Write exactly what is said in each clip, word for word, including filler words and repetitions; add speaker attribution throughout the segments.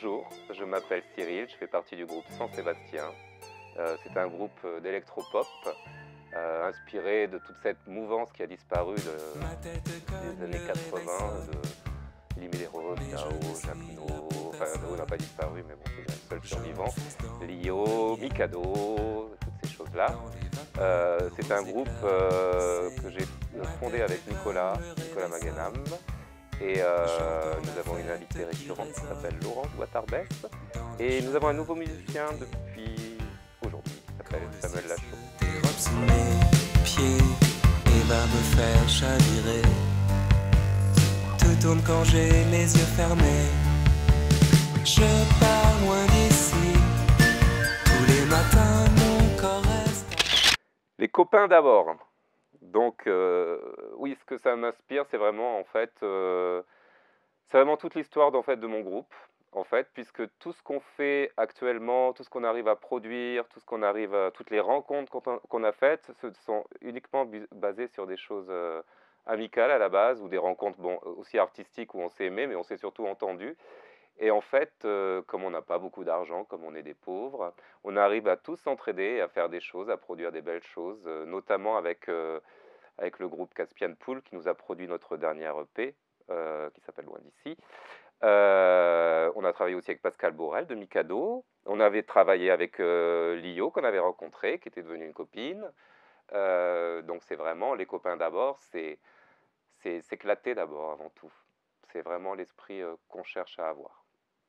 Speaker 1: Bonjour, je m'appelle Cyril, je fais partie du groupe San Sébastien. Euh, c'est un groupe d'électropop euh, inspiré de toute cette mouvance qui a disparu de, des années quatre-vingts, de Limilero, Tao, Jacquenot, enfin Nao n'a pas disparu mais bon c'est le seul survivant, Lio, Mikado, toutes ces choses-là. Euh, c'est un groupe euh, que j'ai fondé avec Nicolas, Nicolas Maganam. Et euh, nous avons une invitée récurrente qui s'appelle Laurence Watarbès. Et nous avons un nouveau musicien depuis aujourd'hui, qui s'appelle Samuel Lachaud.
Speaker 2: Dérobe sous mes pieds et va me faire chavirer. Tout tourne quand j'ai les yeux fermés. Je pars loin d'ici. Tous les matins mon corps reste.
Speaker 1: Les copains d'abord. Donc, euh, oui, ce que ça m'inspire, c'est vraiment, en fait, euh, c'est vraiment toute l'histoire en fait, de mon groupe, en fait, puisque tout ce qu'on fait actuellement, tout ce qu'on arrive à produire, tout ce qu'on arrive à, toutes les rencontres qu'on a, qu'on a faites, ce sont uniquement basées sur des choses euh, amicales à la base, ou des rencontres, bon, aussi artistiques où on s'est aimé, mais on s'est surtout entendu. Et en fait, euh, comme on n'a pas beaucoup d'argent, comme on est des pauvres, on arrive à tous s'entraider, à faire des choses, à produire des belles choses, euh, notamment avec... Euh, avec le groupe Caspian Pool qui nous a produit notre dernière E P, euh, qui s'appelle Loin d'ici. Euh, on a travaillé aussi avec Pascal Borel de Mikado. On avait travaillé avec euh, Lio qu'on avait rencontré, qui était devenue une copine. Euh, donc c'est vraiment les copains d'abord, c'est s'éclater d'abord avant tout. C'est vraiment l'esprit euh, qu'on cherche à avoir.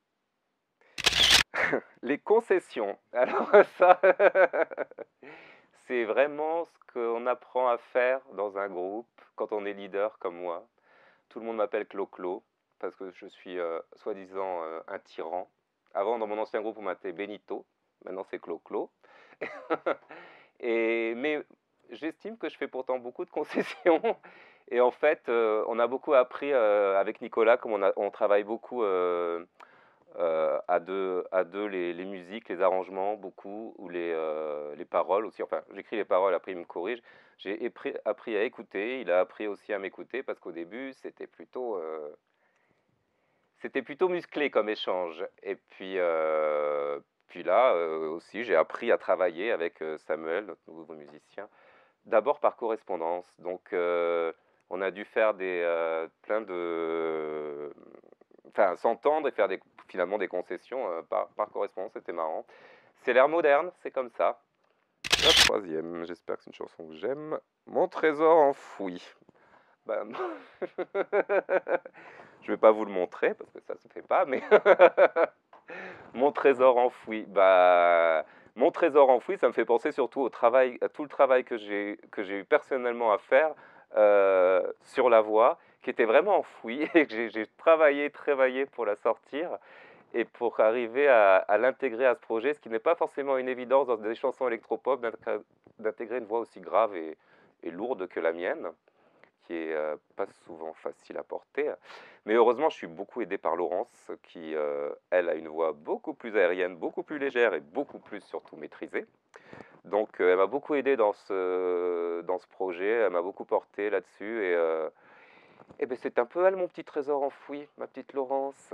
Speaker 1: Les concessions. Alors ça, c'est vraiment ce qu'on apprend à faire dans un groupe quand on est leader comme moi. Tout le monde m'appelle Clo-Clo parce que je suis euh, soi-disant euh, un tyran. Avant, dans mon ancien groupe, on m'appelait Benito. Maintenant, c'est Clo-Clo. Et, mais j'estime que je fais pourtant beaucoup de concessions. Et en fait, euh, on a beaucoup appris euh, avec Nicolas, comme on, a, on travaille beaucoup... Euh, Euh, à deux, à deux les, les musiques, les arrangements, beaucoup, ou les, euh, les paroles aussi. Enfin, j'écris les paroles, après il me corrige. J'ai appris à écouter, il a appris aussi à m'écouter, parce qu'au début, c'était plutôt, euh, c'était plutôt musclé comme échange. Et puis, euh, puis là, euh, aussi, j'ai appris à travailler avec euh, Samuel, notre nouveau musicien, d'abord par correspondance. Donc, euh, on a dû faire des, euh, plein de... Enfin, s'entendre et faire des, finalement des concessions euh, par, par correspondance, c'était marrant. C'est l'ère moderne, c'est comme ça. La troisième, j'espère que c'est une chanson que j'aime. Mon trésor enfoui. Bah, je vais pas vous le montrer parce que ça se fait pas, mais mon trésor enfoui. Bah, mon trésor enfoui, ça me fait penser surtout au travail, à tout le travail que j'ai que j'ai eu personnellement à faire euh, sur la voix, qui était vraiment enfoui et que j'ai travaillé, travaillé pour la sortir et pour arriver à, à l'intégrer à ce projet, ce qui n'est pas forcément une évidence dans des chansons électropop d'intégrer une voix aussi grave et, et lourde que la mienne, qui est euh, pas souvent facile à porter. Mais heureusement, je suis beaucoup aidé par Laurence, qui, euh, elle, a une voix beaucoup plus aérienne, beaucoup plus légère et beaucoup plus, surtout, maîtrisée. Donc, euh, elle m'a beaucoup aidé dans ce, dans ce projet, elle m'a beaucoup porté là-dessus, et, euh, et ben, c'est un peu elle, mon petit trésor enfoui, ma petite Laurence.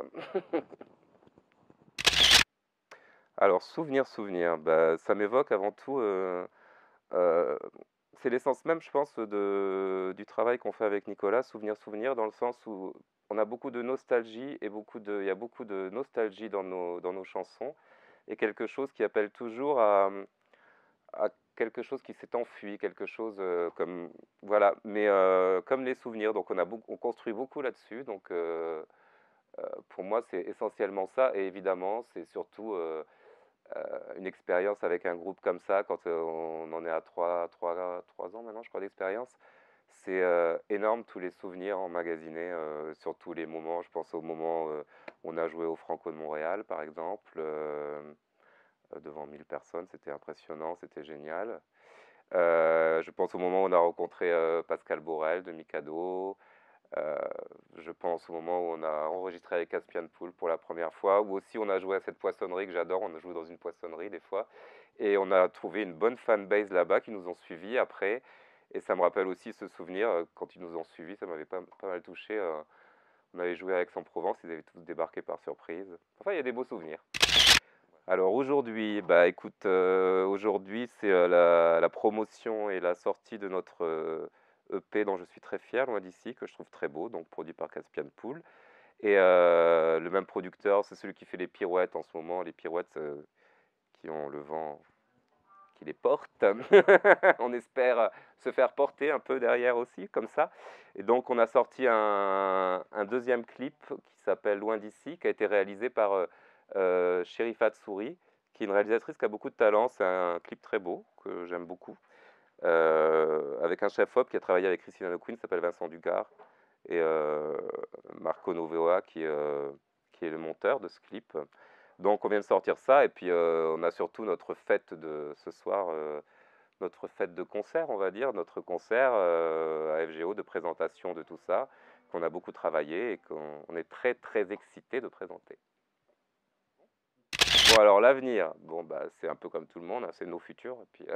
Speaker 1: Alors, souvenir, souvenir, bah, ça m'évoque avant tout... Euh, euh, c'est l'essence même, je pense, de, du travail qu'on fait avec Nicolas, souvenir, souvenir, dans le sens où on a beaucoup de nostalgie et beaucoup de, il y a beaucoup de nostalgie dans nos, dans nos chansons, et quelque chose qui appelle toujours à, à quelque chose qui s'est enfui, quelque chose euh, comme, voilà, mais euh, comme les souvenirs, donc on, a beaucoup, on construit beaucoup là-dessus, donc euh, euh, pour moi c'est essentiellement ça, et évidemment c'est surtout... Euh, euh, une expérience avec un groupe comme ça, quand euh, on en est à trois ans maintenant, je crois, d'expérience, c'est euh, énorme tous les souvenirs emmagasinés euh, sur tous les moments. Je pense au moment euh, où on a joué au Franco de Montréal, par exemple, euh, devant mille personnes, c'était impressionnant, c'était génial. Euh, je pense au moment où on a rencontré euh, Pascal Borel de Mikado. Euh, je pense au moment où on a enregistré avec Caspian Pool pour la première fois, où aussi on a joué à cette poissonnerie que j'adore, on a joué dans une poissonnerie des fois, et on a trouvé une bonne fanbase là-bas qui nous ont suivis après, et ça me rappelle aussi ce souvenir, quand ils nous ont suivis, ça m'avait pas, pas mal touché, euh, On avait joué à Aix-en-Provence, ils avaient tous débarqué par surprise. Enfin, il y a des beaux souvenirs. Alors aujourd'hui, bah écoute, euh, aujourd'hui c'est euh, la, la promotion et la sortie de notre euh, E P dont je suis très fier, loin d'ici, que je trouve très beau, donc produit par Caspian Pool. Et euh, le même producteur, c'est celui qui fait les pirouettes en ce moment, les pirouettes euh, qui ont le vent qui les porte. On espère se faire porter un peu derrière aussi, comme ça. Et donc on a sorti un, un deuxième clip qui s'appelle Loin d'ici, qui a été réalisé par euh, euh, Sherifat Souri, qui est une réalisatrice qui a beaucoup de talent. C'est un clip très beau, que j'aime beaucoup, euh, avec un chef-op qui a travaillé avec Christina O'Quinn, qui s'appelle Vincent Dugard, et euh, Marco Novoa, qui, euh, qui est le monteur de ce clip. Donc on vient de sortir ça, et puis euh, on a surtout notre fête de ce soir, euh, notre fête de concert, on va dire, notre concert euh, à F G O de présentation de tout ça, qu'on a beaucoup travaillé et qu'on on est très très excité de présenter. Bon alors l'avenir, bon bah c'est un peu comme tout le monde, hein, c'est nos futurs. Et puis,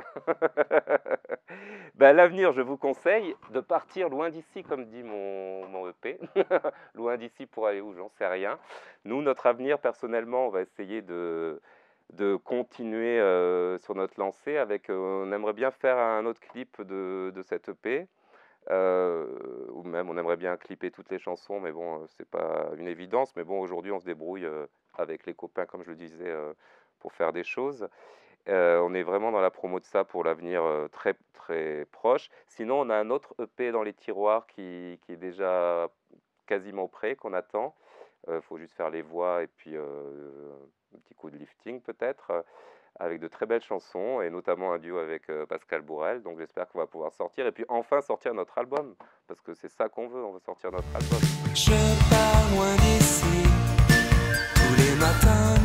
Speaker 1: bah, l'avenir, je vous conseille de partir loin d'ici, comme dit mon, mon E P. Loin d'ici pour aller où, j'en sais rien. Nous, notre avenir, personnellement, on va essayer de, de continuer euh, sur notre lancée. Avec, euh, on aimerait bien faire un autre clip de, de cette E P. Euh, ou même on aimerait bien clipper toutes les chansons, mais bon, euh, c'est pas une évidence. Mais bon, aujourd'hui, on se débrouille euh, avec les copains, comme je le disais, euh, pour faire des choses. Euh, on est vraiment dans la promo de ça pour l'avenir euh, très très proche. Sinon, on a un autre E P dans les tiroirs qui, qui est déjà quasiment prêt, qu'on attend. Il euh, faut juste faire les voix et puis euh, un petit coup de lifting peut-être, euh, avec de très belles chansons et notamment un duo avec euh, Pascal Bourrel. Donc j'espère qu'on va pouvoir sortir et puis enfin sortir notre album, parce que c'est ça qu'on veut, on veut sortir notre album.
Speaker 2: Je pars loin d'ici tous les matins.